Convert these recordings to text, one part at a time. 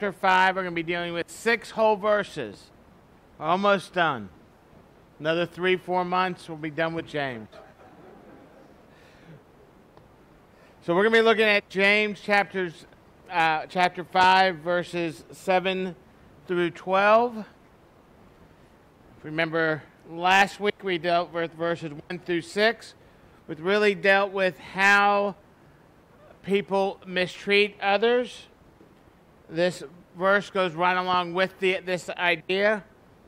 chapter 5. We're going to be dealing with 6 whole verses. We're almost done. Another 3-4 months, we'll be done with James. So we're going to be looking at James chapter 5, verses 7 through 12. Remember, last week we dealt with verses 1 through 6, which really dealt with how people mistreat others. This verse goes right along with this idea.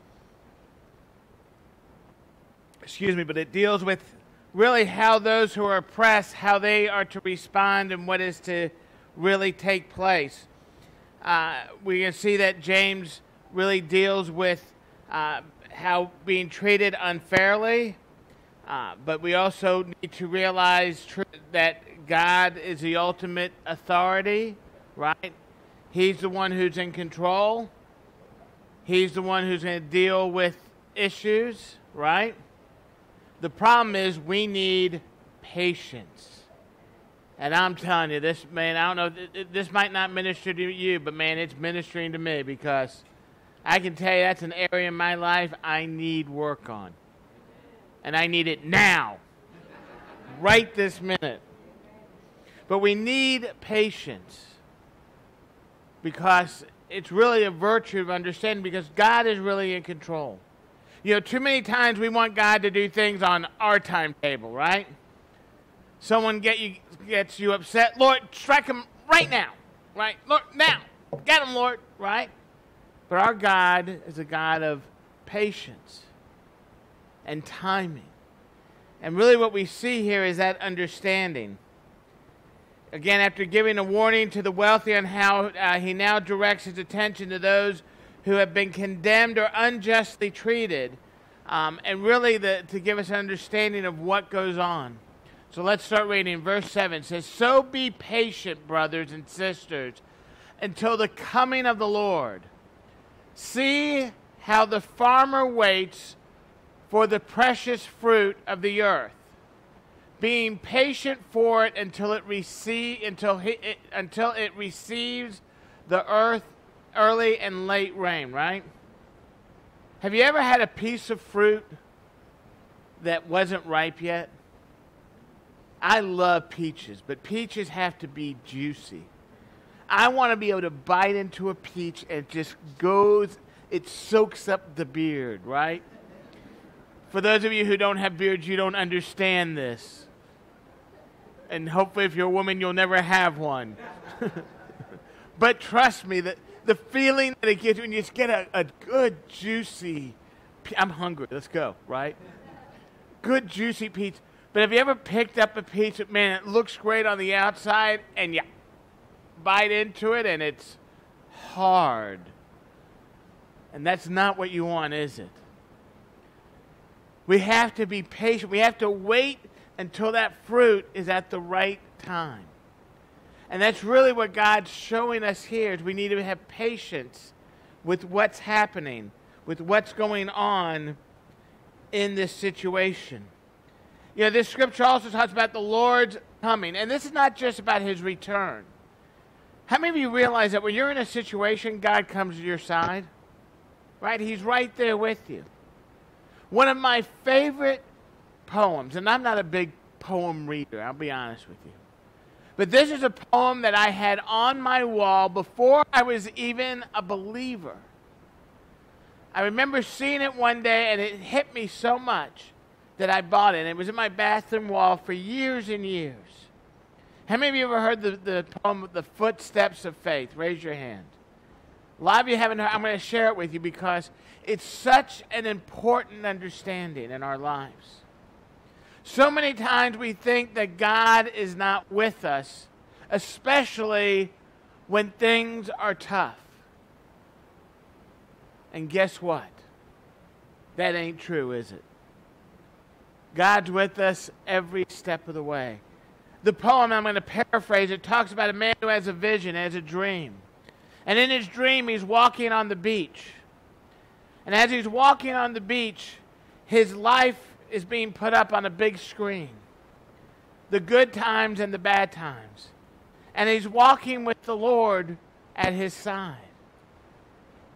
But it deals with really how those who are oppressed, how they are to respond and what is to really take place. We can see that James really deals with how being treated unfairly, but we also need to realize that God is the ultimate authority, right? He's the one who's in control. He's the one who's going to deal with issues, right? The problem is we need patience. And I'm telling you, this, man, I don't know, this might not minister to you, but man, it's ministering to me because I can tell you that's an area in my life I need work on. And I need it now, right this minute. But we need patience because it's really a virtue of understanding because God is really in control. You know, too many times we want God to do things on our timetable, right? Someone gets you upset. Lord, strike him right now, right? Lord, now. Get him, Lord, right? But our God is a God of patience and timing. And really what we see here is that understanding. Again, after giving a warning to the wealthy on how he now directs his attention to those who have been condemned or unjustly treated, and really to give us an understanding of what goes on. So let's start reading. Verse 7 says, "So be patient, brothers and sisters, until the coming of the Lord. See how the farmer waits for the precious fruit of the earth, being patient for it until it receives the earth early and late rain," right? Have you ever had a piece of fruit that wasn't ripe yet? I love peaches, but peaches have to be juicy. I want to be able to bite into a peach and it just goes, it soaks up the beard, right? For those of you who don't have beards, you don't understand this. And hopefully if you're a woman, you'll never have one. But trust me, the feeling that it gives you when you just get a good, juicy, I'm hungry, let's go, right? Good, juicy peach. But have you ever picked up a peach that, man, it looks great on the outside, and you bite into it, and it's hard. And that's not what you want, is it? We have to be patient. We have to wait until that fruit is at the right time. And that's really what God's showing us here, is we need to have patience with what's happening, with what's going on in this situation. You know, this scripture also talks about the Lord's coming. And this is not just about his return. How many of you realize that when you're in a situation, God comes to your side? Right? He's right there with you. One of my favorite poems, and I'm not a big poem reader, I'll be honest with you. But this is a poem that I had on my wall before I was even a believer. I remember seeing it one day, and it hit me so much that I bought it. And it was in my bathroom wall for years and years. How many of you ever heard the poem, The Footsteps of Faith? Raise your hand. A lot of you haven't heard. I'm going to share it with you because it's such an important understanding in our lives. So many times we think that God is not with us, especially when things are tough. And guess what? That ain't true, is it? God's with us every step of the way. The poem, I'm going to paraphrase, it talks about a man who has a vision, has a dream. And in his dream, he's walking on the beach. And as he's walking on the beach, his life is being put up on a big screen. The good times and the bad times. And he's walking with the Lord at his side.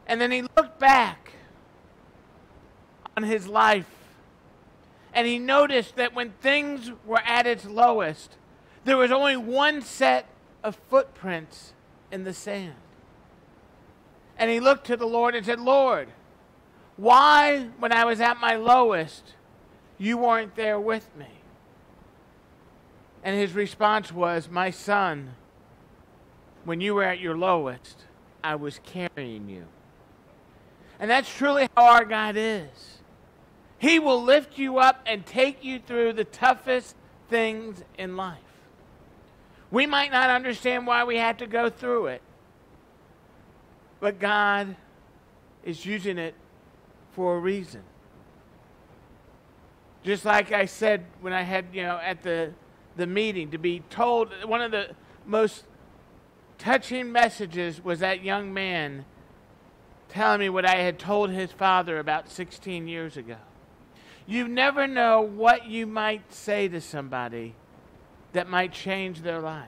And then he looked back on his life, and he noticed that when things were at its lowest, there was only one set of footprints in the sand. And he looked to the Lord and said, Lord, why, when I was at my lowest, you weren't there with me? And his response was, my son, when you were at your lowest, I was carrying you. And that's truly how our God is. He will lift you up and take you through the toughest things in life. We might not understand why we had to go through it, but God is using it for a reason. Just like I said when I had, at the meeting, to be told, one of the most touching messages was that young man telling me what I had told his father about 16 years ago. You never know what you might say to somebody that might change their life.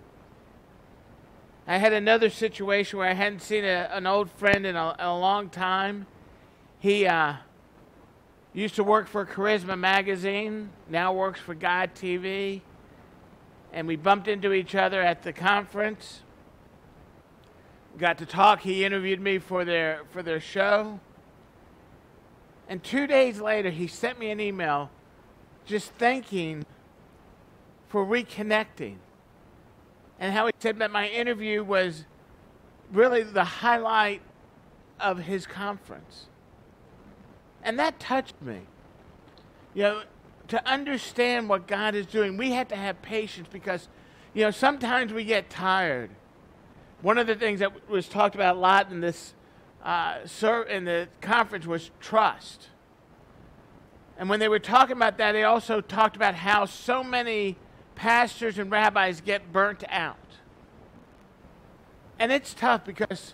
I had another situation where I hadn't seen an old friend in a long time. He used to work for Charisma Magazine, now works for God TV. And we bumped into each other at the conference. Got to talk. He interviewed me for their show. And 2 days later, he sent me an email just thanking for reconnecting. And how he said that my interview was really the highlight of his conference. And that touched me. To understand what God is doing, we have to have patience because, sometimes we get tired. One of the things that was talked about a lot in this in the conference was trust. And when they were talking about that, they also talked about how so many pastors and rabbis get burnt out. And it's tough because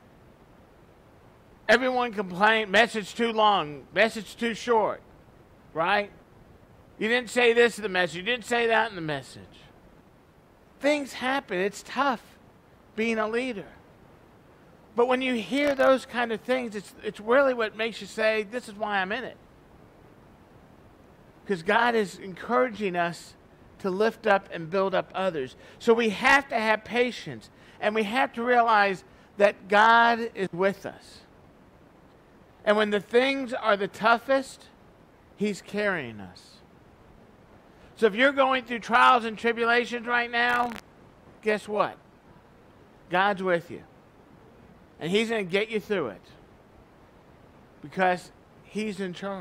everyone complains, message too long, message too short, right? You didn't say this in the message, you didn't say that in the message. Things happen, it's tough being a leader. But when you hear those kind of things, it's really what makes you say, this is why I'm in it. Because God is encouraging us to lift up and build up others. So we have to have patience, and we have to realize that God is with us. And when the things are the toughest, He's carrying us. So if you're going through trials and tribulations right now, guess what? God's with you. And He's going to get you through it. Because He's in charge.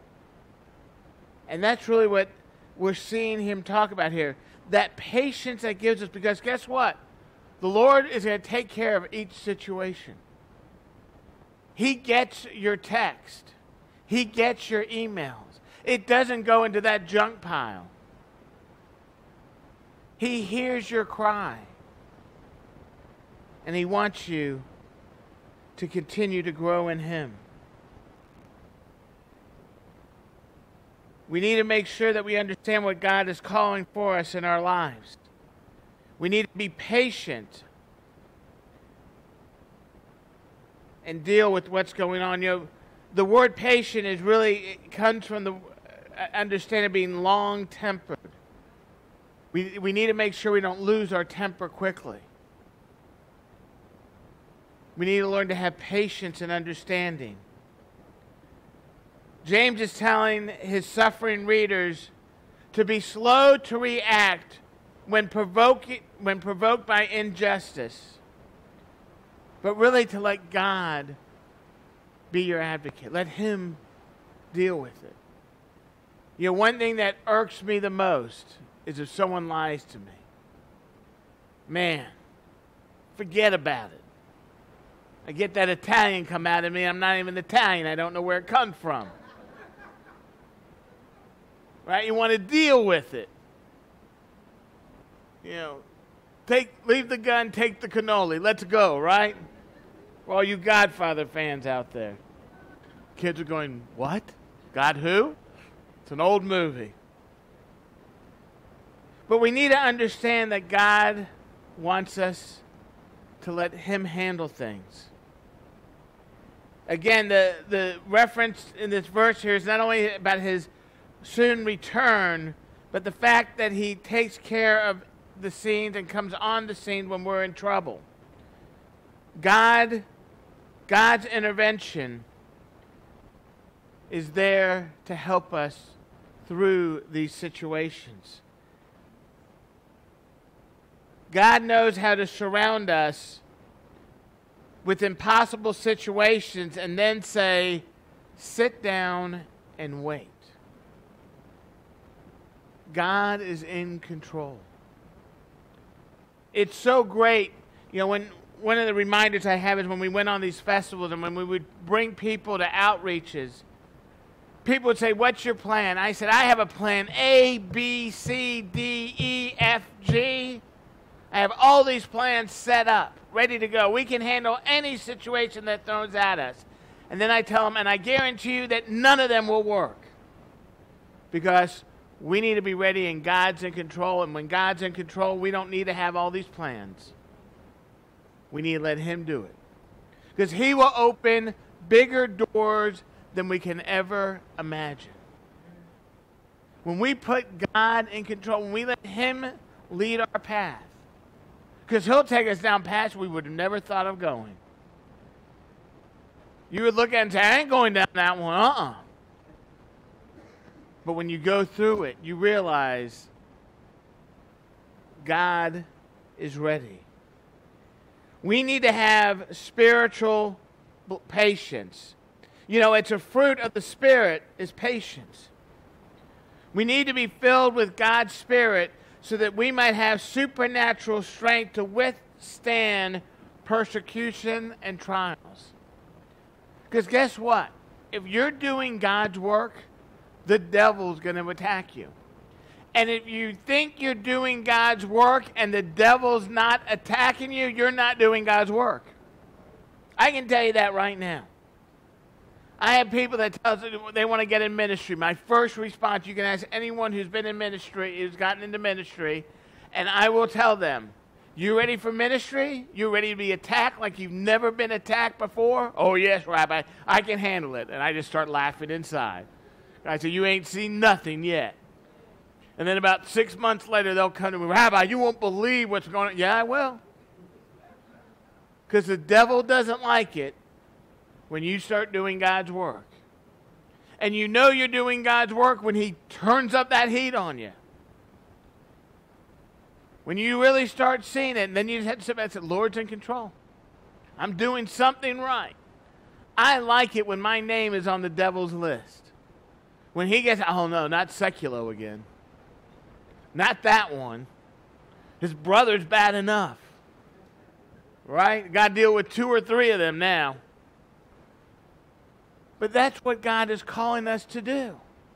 And that's really what we're seeing Him talk about here. That patience that gives us. Because guess what? The Lord is going to take care of each situation. He gets your text. He gets your emails. It doesn't go into that junk pile. He hears your cry. And He wants you to continue to grow in Him. We need to make sure that we understand what God is calling for us in our lives. We need to be patient and deal with what's going on. The word patient is really, it comes from the understanding of being long-tempered. We need to make sure we don't lose our temper quickly. We need to learn to have patience and understanding. James is telling his suffering readers to be slow to react when provoked by injustice, but really to let God be your advocate. Let Him deal with it. One thing that irks me the most is if someone lies to me. Man, forget about it. I get that Italian come out of me. I'm not even Italian. I don't know where it comes from. Right? You want to deal with it. Leave the gun, take the cannoli. Let's go, right? For all you Godfather fans out there. Kids are going, what? God who? It's an old movie. But we need to understand that God wants us to let Him handle things. Again, the reference in this verse here is not only about his soon return, but the fact that he takes care of the scenes and comes on the scene when we're in trouble. God's intervention is there to help us through these situations. God knows how to surround us with impossible situations and then say, sit down and wait. God is in control. It's so great. You know, when one of the reminders I have is when we went on these festivals and when we would bring people to outreaches, people would say, what's your plan? I said, I have a plan A, B, C, D, E, F, G. I have all these plans set up, ready to go. We can handle any situation that throws at us. And then I tell them, and I guarantee you that none of them will work. Because we need to be ready and God's in control. And when God's in control, we don't need to have all these plans. We need to let him do it. Because he will open bigger doors than we can ever imagine. When we put God in control, when we let him lead our path, because he'll take us down paths we would have never thought of going. You would look at it and say, I ain't going down that one, But when you go through it, you realize God is ready. We need to have spiritual patience. You know, it's a fruit of the Spirit is patience. We need to be filled with God's Spirit so that we might have supernatural strength to withstand persecution and trials. Because guess what? If you're doing God's work, the devil's going to attack you. And if you think you're doing God's work and the devil's not attacking you, you're not doing God's work. I can tell you that right now. I have people that tell us they want to get in ministry. My first response, you can ask anyone who's been in ministry, who's gotten into ministry, and I will tell them, you ready for ministry? You ready to be attacked like you've never been attacked before? Oh, yes, Rabbi, I can handle it. And I just start laughing inside. I say, you ain't seen nothing yet. And then about 6 months later, they'll come to me, Rabbi, you won't believe what's going on. Yeah, I will. Because the devil doesn't like it when you start doing God's work. And you know you're doing God's work when he turns up that heat on you. When you really start seeing it, and then you just have to sit back and say, Lord's in control. I'm doing something right. I like it when my name is on the devil's list. When he gets, oh no, not Seculo again. Not that one. His brother's bad enough. Right? Got to deal with 2 or 3 of them now. But that's what God is calling us to do.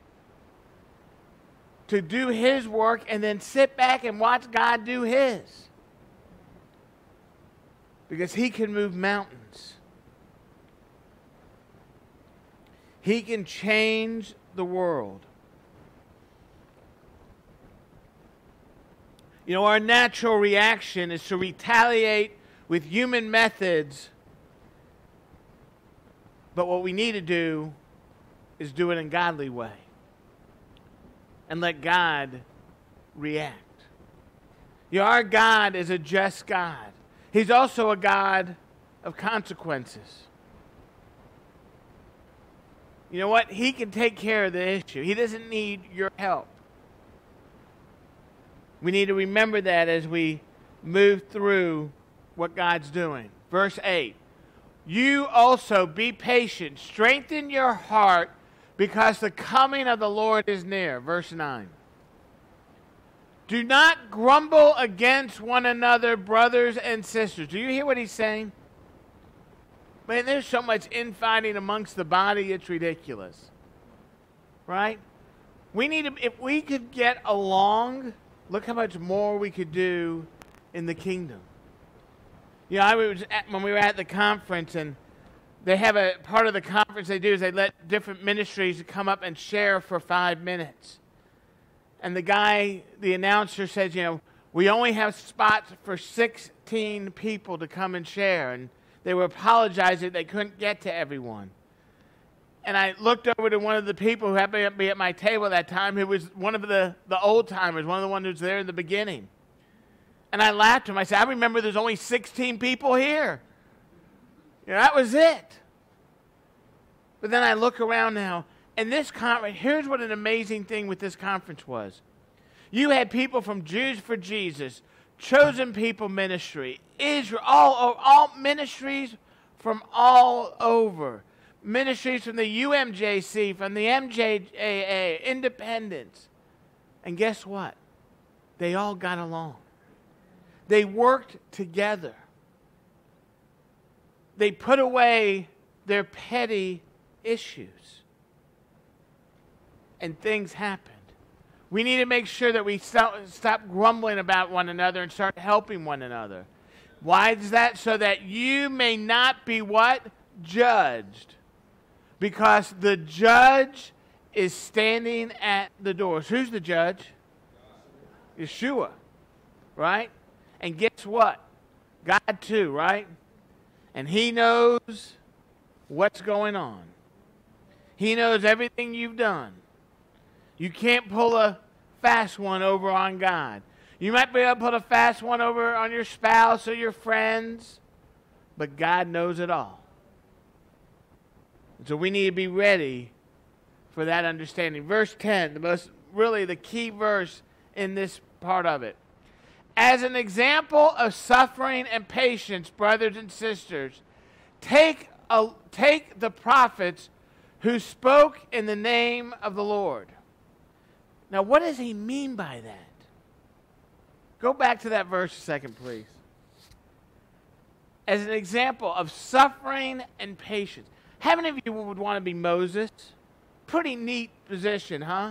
To do his work and then sit back and watch God do his. Because he can move mountains. He can change the world. You know, our natural reaction is to retaliate with human methods. But what we need to do is do it in a godly way. And let God react. You know, our God is a just God. He's also a God of consequences. You know what? He can take care of the issue. He doesn't need your help. We need to remember that as we move through what God's doing. Verse 8. You also be patient. Strengthen your heart because the coming of the Lord is near. Verse 9. Do not grumble against one another, brothers and sisters. Do you hear what he's saying? Man, there's so much infighting amongst the body, it's ridiculous. Right? We need to, if we could get along, look how much more we could do in the kingdom. You know, when we were at the conference, and they have a part of the conference they do is they let different ministries come up and share for 5 minutes. And the announcer says, you know, we only have spots for 16 people to come and share. And They were apologizing they couldn't get to everyone. And I looked over to one of the people who happened to be at my table at that time, who was one of the old-timers, one of the ones who was there in the beginning. And I laughed at him. I said, I remember there's only 16 people here. That was it. But then I look around now, and this conference, here's what an amazing thing with this conference was. You had people from Jews for Jesus, Chosen People Ministry, Israel, all ministries from all over. Ministries from the UMJC, from the MJAA, Independence. And guess what? They all got along. They worked together. They put away their petty issues. And things happened. We need to make sure that we stop grumbling about one another and start helping one another. Why is that? So that you may not be what? Judged. Because the judge is standing at the doors. Who's the judge? Yeshua. Right? And guess what? God too, right? And he knows what's going on. He knows everything you've done. You can't pull a fast one over on God. You might be able to put a fast one over on your spouse or your friends, but God knows it all. So we need to be ready for that understanding. Verse 10, the key verse in this part of it. As an example of suffering and patience, brothers and sisters, take the prophets who spoke in the name of the Lord. Now, what does he mean by that? Go back to that verse a second, please. As an example of suffering and patience. How many of you would want to be Moses? Pretty neat position, huh?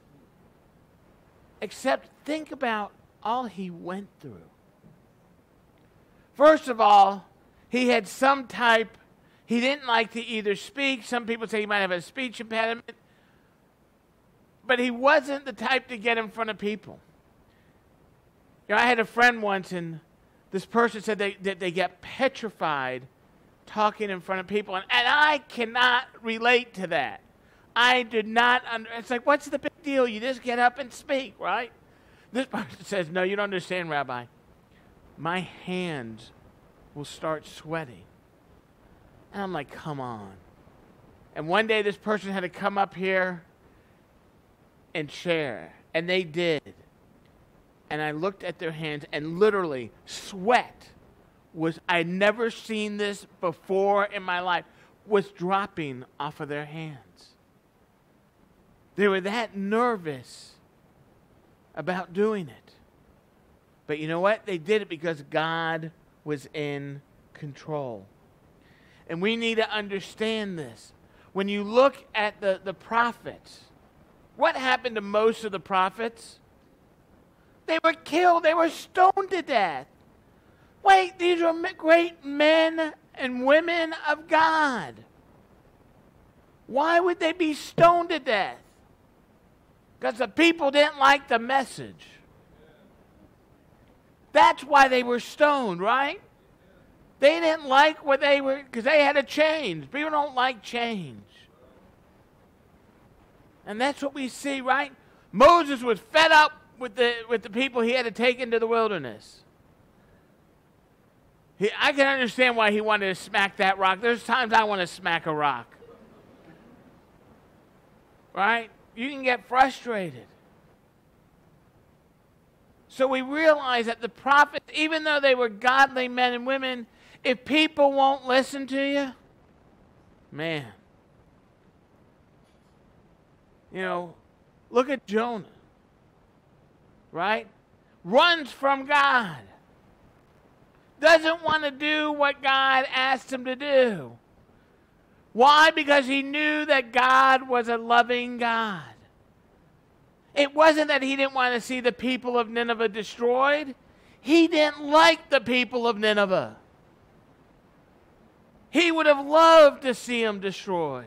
Except think about all he went through. First of all, he had he didn't like to either speak. Some people say he might have a speech impediment. But he wasn't the type to get in front of people. I had a friend once, and this person said that they get petrified talking in front of people. And I cannot relate to that. I did not. It's like, what's the big deal? You just get up and speak, right? This person says, no, you don't understand, Rabbi. My hands will start sweating. And I'm like, come on. And one day this person had to come up here and share. And they did. And I looked at their hands, and literally sweat I'd never seen this before in my life, was dropping off of their hands. They were that nervous about doing it. But you know what? They did it because God was in control. And we need to understand this. When you look at the prophets, what happened to most of the prophets? They were killed. They were stoned to death. Wait, these were great men and women of God. Why would they be stoned to death? Because the people didn't like the message. That's why they were stoned, right? They didn't like what they were, because they had to change. People don't like change. And that's what we see, right? Moses was fed up with the people he had to take into the wilderness. I can understand why he wanted to smack that rock. There's times I want to smack a rock. Right? You can get frustrated. So we realize that the prophets, even though they were godly men and women, if people won't listen to you, man. Look at Jonah. Right? Runs from God. Doesn't want to do what God asked him to do. Why? Because he knew that God was a loving God. It wasn't that he didn't want to see the people of Nineveh destroyed. He didn't like the people of Nineveh. He would have loved to see them destroyed.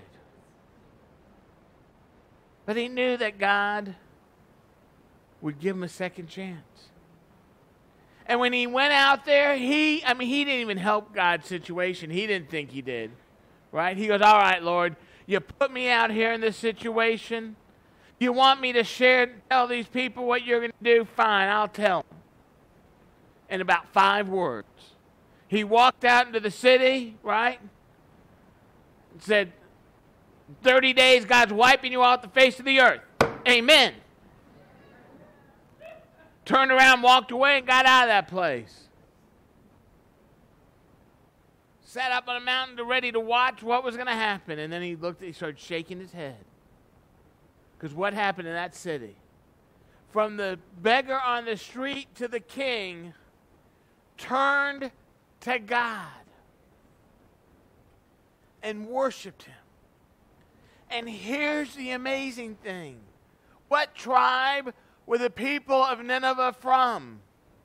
But he knew that God would give him a second chance. And when he went out there, he didn't even help God's situation. He didn't think he did, right? He goes, all right, Lord, you put me out here in this situation. You want me to tell these people what you're going to do? Fine, I'll tell them. In about 5 words. He walked out into the city, right? And said, 30 days, God's wiping you off the face of the earth. Amen. Turned around, walked away, and got out of that place. Sat up on a mountain ready to watch what was going to happen. And then he started shaking his head. Because what happened in that city? From the beggar on the street to the king, turned to God and worshiped him. And here's the amazing thing. What tribe were the people of Nineveh from?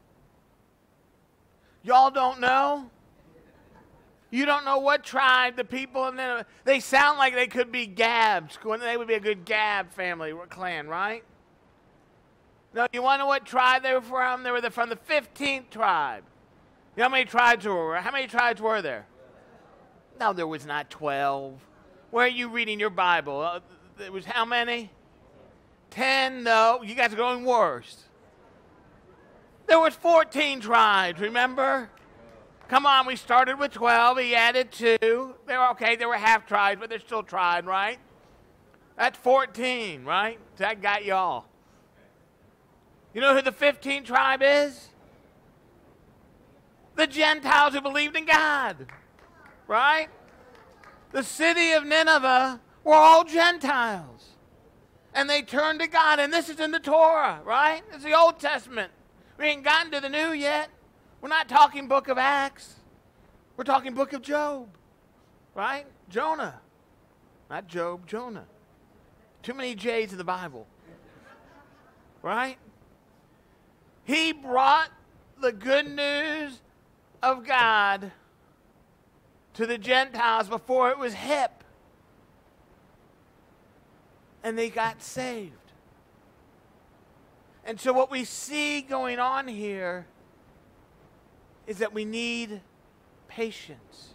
Y'all don't know? You don't know what tribe the people of Nineveh. They sound like they could be Gabs. They would be a good Gab family or clan, right? No, you want to know what tribe they were from? They were from the 15th tribe. You know how many tribes were there? How many tribes were there? No, there was not 12. Where are you reading your Bible? It was how many? 10? No, you guys are going worse. There was 14 tribes, remember? Come on, we started with 12. He added 2. They were okay. They were half tribes, but they're still tribe, right? That's 14, right? That got y'all. You know who the 15th tribe is? The Gentiles who believed in God, right? The city of Nineveh were all Gentiles. And they turned to God, and this is in the Torah, right? It's the Old Testament. We ain't gotten to the New yet. We're not talking book of Acts. We're talking book of Job, right? Jonah. Not Job, Jonah. Too many J's in the Bible, right? He brought the good news of God to the Gentiles before it was hip. And they got saved. And so what we see going on here is that we need patience.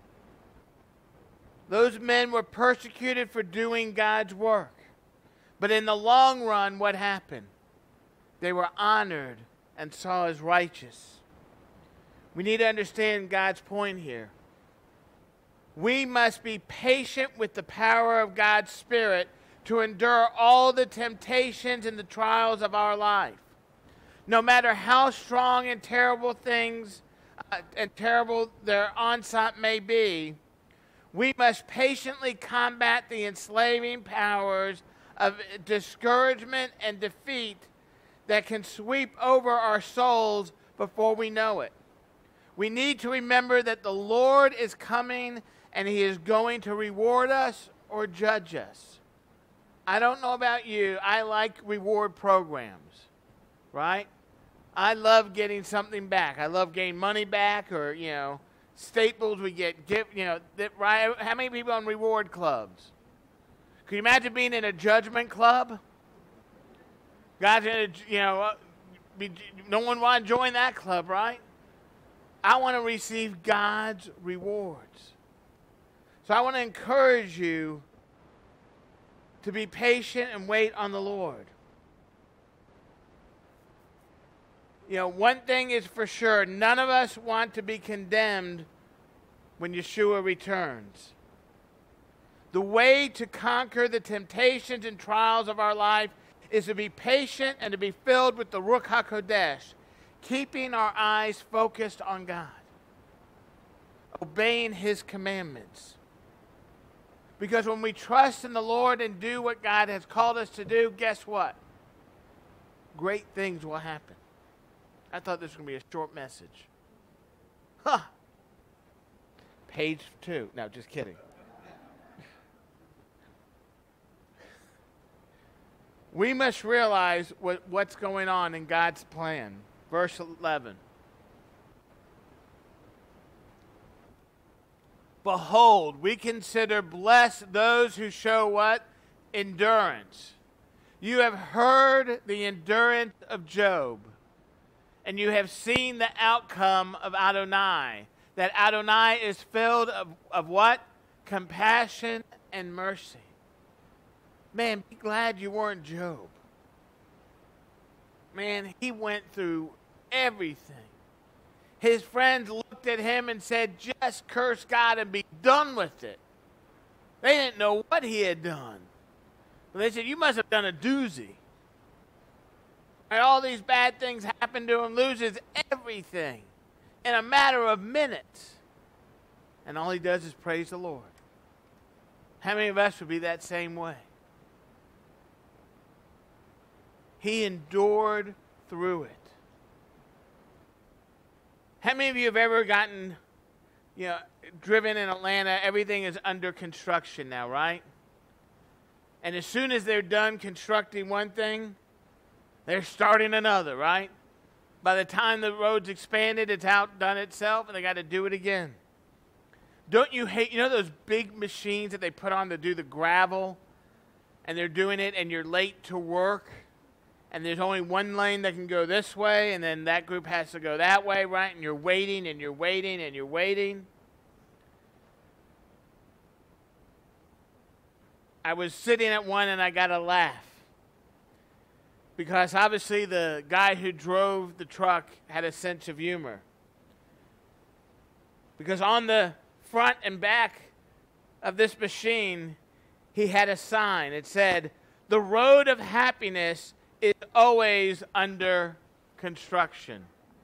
Those men were persecuted for doing God's work. But in the long run, what happened? They were honored and saw as righteous. We need to understand God's point here. We must be patient with the power of God's Spirit to endure all the temptations and the trials of our life. No matter how strong and terrible things and terrible their onset may be, we must patiently combat the enslaving powers of discouragement and defeat that can sweep over our souls before we know it. We need to remember that the Lord is coming and He is going to reward us or judge us. I don't know about you. I like reward programs, right? I love getting something back. I love getting money back, or, Staples we get, right? How many people on reward clubs? Can you imagine being in a judgment club? Guys, no one want to join that club, right? I want to receive God's rewards. So I want to encourage you to be patient and wait on the Lord. One thing is for sure, none of us want to be condemned when Yeshua returns. The way to conquer the temptations and trials of our life is to be patient and to be filled with the Ruach HaKodesh, keeping our eyes focused on God, obeying His commandments. Because when we trust in the Lord and do what God has called us to do, guess what? Great things will happen. I thought this was going to be a short message. Page 2. No, just kidding. We must realize what's going on in God's plan. Verse 11. Behold, we consider blessed those who show what? Endurance. You have heard the endurance of Job, and you have seen the outcome of Adonai. That Adonai is filled of what? Compassion and mercy. Man, be glad you weren't Job. Man, he went through everything. His friends looked at him and said, just curse God and be done with it. They didn't know what he had done. But they said, you must have done a doozy. And all these bad things happen to him, loses everything in a matter of minutes. And all he does is praise the Lord. How many of us would be that same way? He endured through it. How many of you have ever gotten, driven in Atlanta? Everything is under construction now, right? And as soon as they're done constructing one thing, they're starting another, right? By the time the road's expanded, it's outdone itself, and they got to do it again. Don't you hate, those big machines that they put on to do the gravel, and they're doing it, and you're late to work, and there's only one lane that can go this way, and then that group has to go that way, right? And you're waiting, and you're waiting, and you're waiting. I was sitting at one, and I got a laugh. Because obviously the guy who drove the truck had a sense of humor. Because on the front and back of this machine, he had a sign. It said, "The road of happiness is always under construction."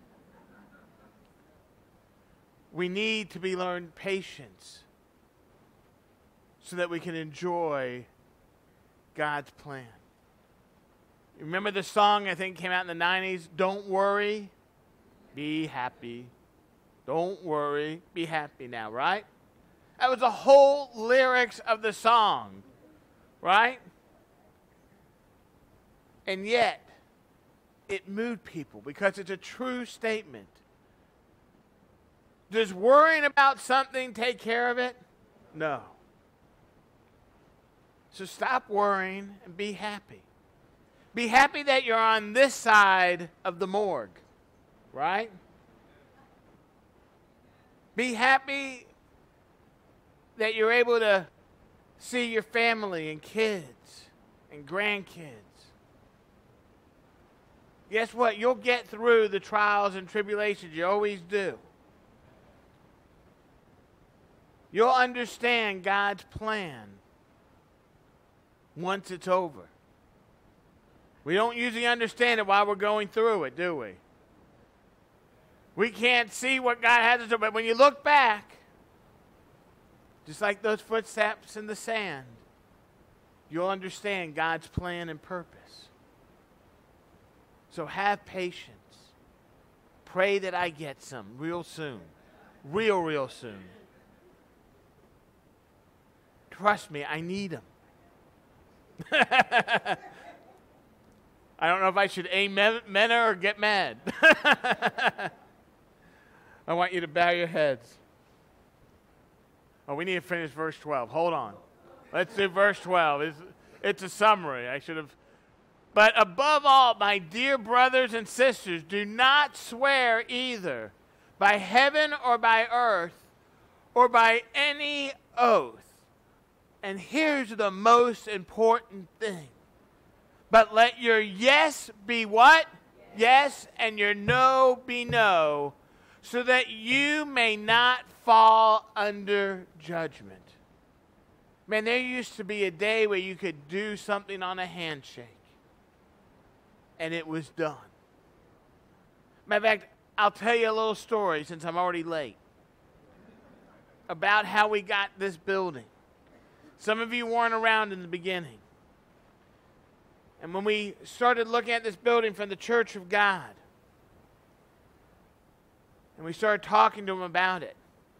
We need to be learned patience so that we can enjoy God's plan. You remember the song, I think came out in the 90s, "Don't worry, be happy. Don't worry, be happy now," right? That was the whole lyrics of the song, right? And yet, it moved people because it's a true statement. Does worrying about something take care of it? No. So stop worrying and be happy. Be happy that you're on this side of the morgue, right? Be happy that you're able to see your family and kids and grandkids. Guess what? You'll get through the trials and tribulations. You always do. You'll understand God's plan once it's over. We don't usually understand it while we're going through it, do we? We can't see what God has to do, but when you look back, just like those footsteps in the sand, you'll understand God's plan and purpose. So have patience. Pray that I get some real soon. Real soon. Trust me, I need them. I don't know if I should amen or get mad. I want you to bow your heads. Oh, we need to finish verse 12. Hold on. Let's do verse 12. It's a summary. I should have. But above all, my dear brothers and sisters, do not swear either by heaven or by earth or by any oath. And here's the most important thing. But let your yes be what? Yes, and your no be no, so that you may not fall under judgment. Man, there used to be a day where you could do something on a handshake, and it was done. Matter of fact, I'll tell you a little story since I'm already late about how we got this building. Some of you weren't around in the beginning. And when we started looking at this building from the Church of God, and we started talking to them about it,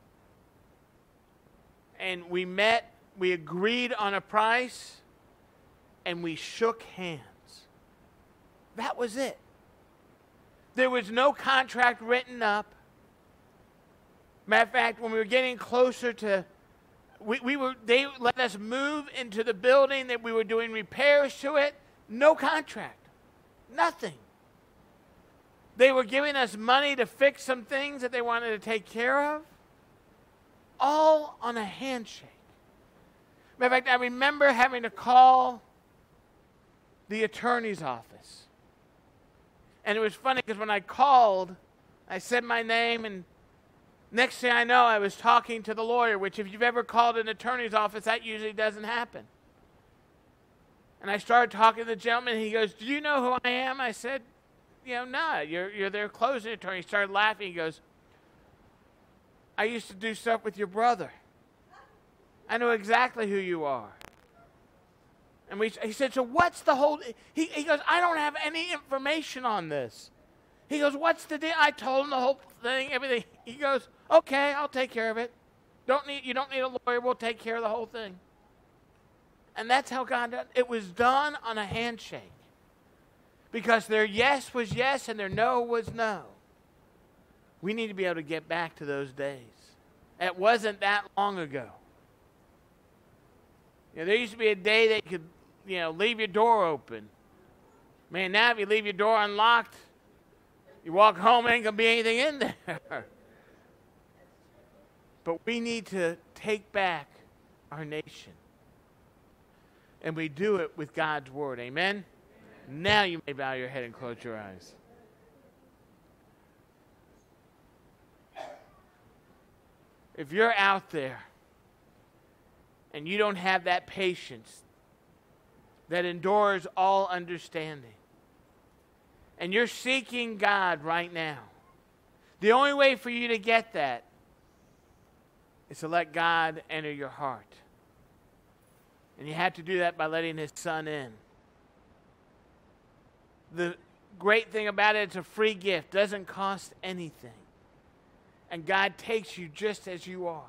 and we met, we agreed on a price, and we shook hands. That was it. There was no contract written up. Matter of fact, when we were getting closer to, they let us move into the building, that we were doing repairs to it. No contract. Nothing. They were giving us money to fix some things that they wanted to take care of. All on a handshake. Matter of fact, I remember having to call the attorney's office. And it was funny because when I called, I said my name, and next thing I know, I was talking to the lawyer, which if you've ever called an attorney's office, that usually doesn't happen. And I started talking to the gentleman, and he goes, "Do you know who I am?" I said, "No, you're their closing attorney." He started laughing. He goes, "I used to do stuff with your brother. I know exactly who you are." And he said, "So what's the whole..." He goes, "I don't have any information on this." He goes, "What's the deal?" I told him the whole thing, everything. He goes, "Okay, I'll take care of it. You don't need a lawyer. We'll take care of the whole thing." And that's how God did it. It was done on a handshake. Because their yes was yes and their no was no. We need to be able to get back to those days. It wasn't that long ago. There used to be a day that you could, leave your door open. Man, now if you leave your door unlocked, you walk home, there ain't going to be anything in there. But we need to take back our nation. And we do it with God's word. Amen? Now you may bow your head and close your eyes. If you're out there and you don't have that patience that endures all understanding, and you're seeking God right now, the only way for you to get that is to let God enter your heart. And you have to do that by letting His Son in. The great thing about it, it's a free gift. Doesn't cost anything. And God takes you just as you are.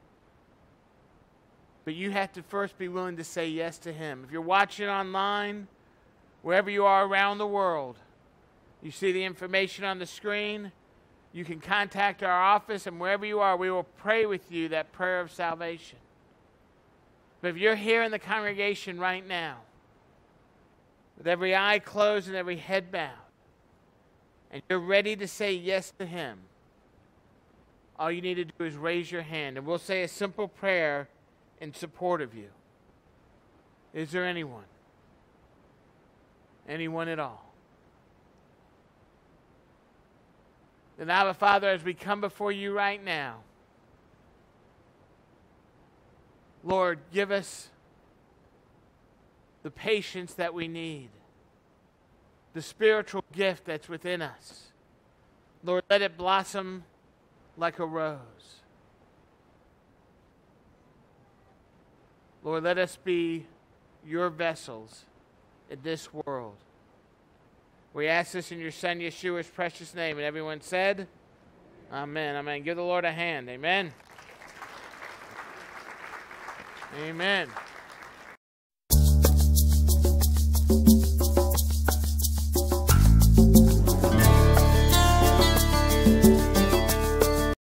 But you have to first be willing to say yes to Him. If you're watching online, wherever you are around the world, you see the information on the screen. You can contact our office, and wherever you are, we will pray with you that prayer of salvation. But if you're here in the congregation right now, with every eye closed and every head bowed, and you're ready to say yes to Him, all you need to do is raise your hand, and we'll say a simple prayer in support of you. Is there anyone? Anyone at all? Then, Abba Father, as we come before you right now, Lord, give us the patience that we need, the spiritual gift that's within us. Lord, let it blossom like a rose. Lord, let us be your vessels in this world. We ask this in your Son, Yeshua's precious name. And everyone said, Amen. Amen. Give the Lord a hand. Amen. Amen.